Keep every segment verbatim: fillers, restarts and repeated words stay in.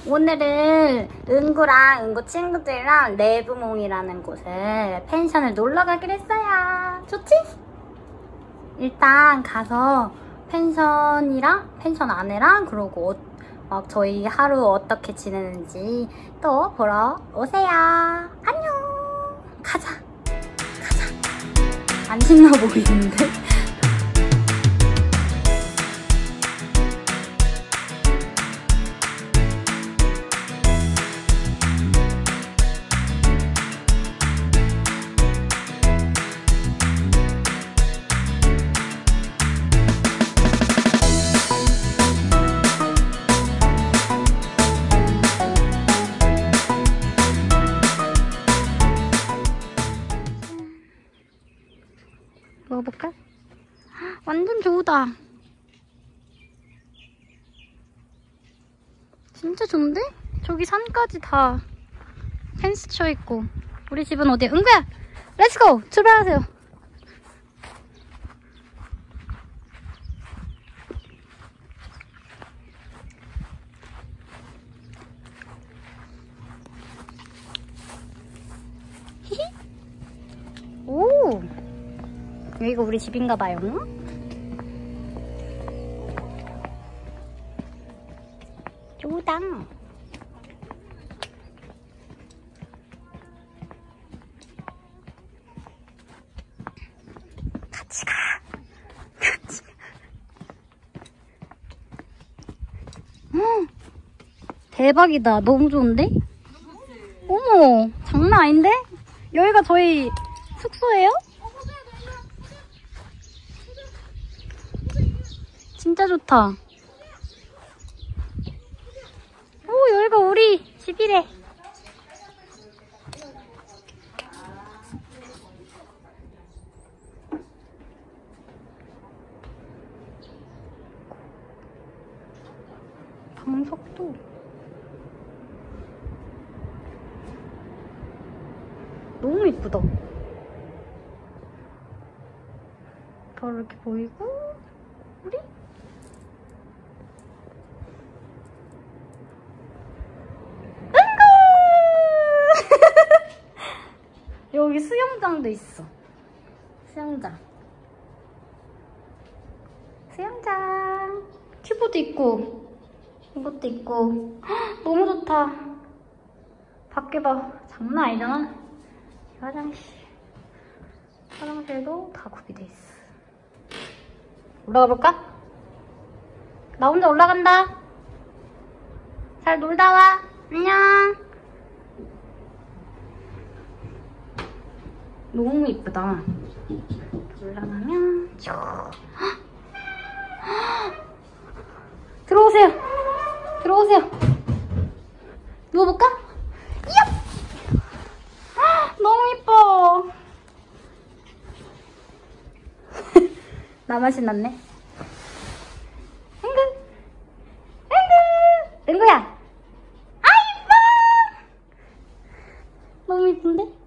오늘은 은구랑 은구 친구들이랑 레브몽이라는 곳에 펜션을 놀러 가기로 했어요. 좋지? 일단 가서 펜션이랑 펜션 안에랑 그리고 어, 막 저희 하루 어떻게 지내는지 또 보러 오세요. 안녕. 가자. 가자. 안 신나 보이는데? 먹어볼까? 완전 좋다. 진짜 좋은데? 저기 산까지 다 펜스 쳐있고. 우리 집은 어디야? 은구야! 렛츠고! 출발하세요. 히히. 오! 여기가 우리 집인가봐요. 쪼당. 같이 가. 같이 가. 음, 대박이다. 너무 좋은데? 어머, 장난 아닌데? 여기가 저희 숙소예요? 진짜 좋다. 오, 여기가 우리 집이래. 방석도 너무 이쁘다. 바로 이렇게 보이고 우리 여기 수영장도 있어. 수영장. 수영장. 큐브도 있고 이것도 있고. 헉, 너무 좋다. 밖에 봐. 장난 아니잖아. 화장실. 화장실도 다 구비돼 있어. 올라가 볼까? 나 혼자 올라간다. 잘 놀다 와. 안녕. 너무 이쁘다. 올라가면 들어오세요. 들어오세요. 누워볼까? 이야! 너무 이뻐. 나만 신났네. 은구, 은구, 은구야. 아 이뻐. 너무 이쁜데?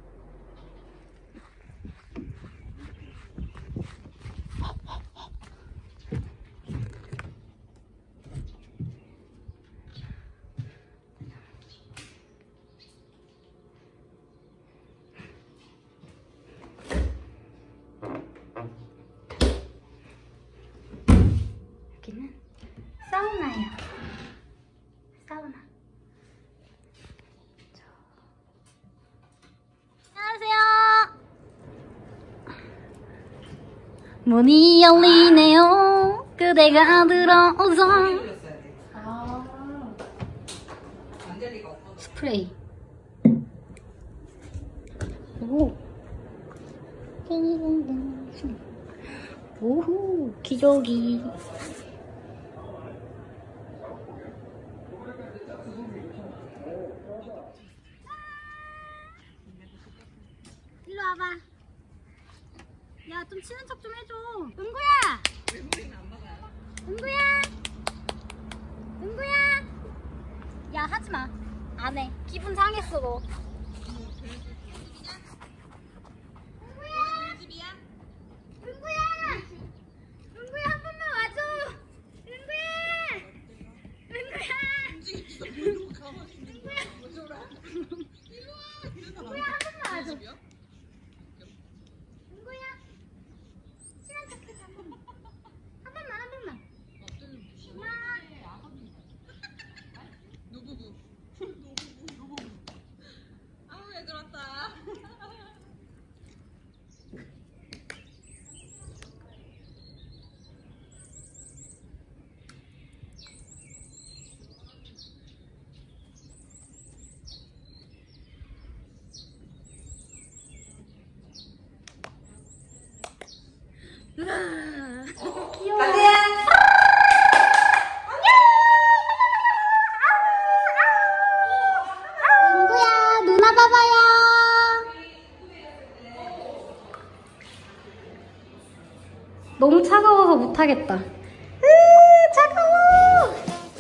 여기는 사우나예요. 사우나. 안녕하세요. 문이 열리네요. 그대가 들어오서. 아. 스프레이. 오. 오호, 기저귀. 일로 와봐. 야, 좀 치는 척 좀 해줘. 은구야! 은구야! 은구야! 야, 하지마. 안 해. 기분 상했어, 너. 은구야 한 번만 와줘. 은구야. 은구야. 귀여워. 친구야, 누나 봐봐요. 너무 차가워서 못하겠다. 으, 차가워.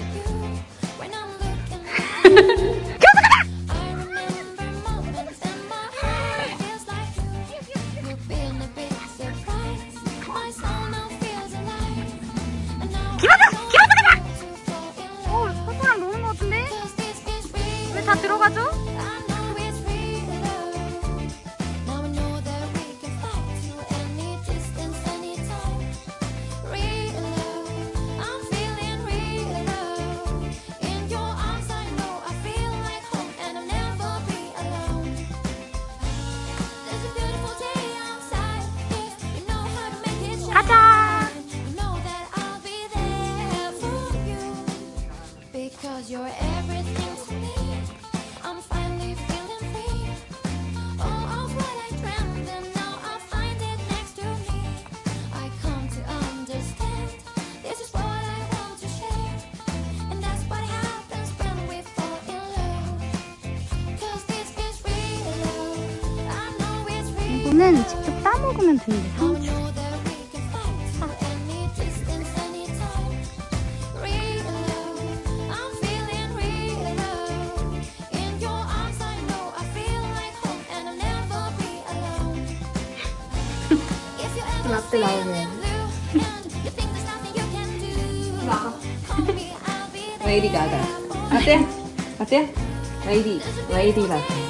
다 들어가죠? 가자! Because you're everything to me, I'm finally feeling free. All of what I dreamed and now I find it next to me. I come to understand, this is what I want to share. And that's what happens when we fall in love. Cause this is real love, I know it's real. 이거는 직접 따먹으면 된대, I 상추. know that we can fight to any distance, anytime. Real love, I'm feeling real love. In your arms I know I feel like home and I'll never be alone. If you ever 라떼 나오네. blue and you think there's nothing you can do, call me, I'll be there. 레이디 가가. 어때? 어때? 레이디, 레이디 라떼.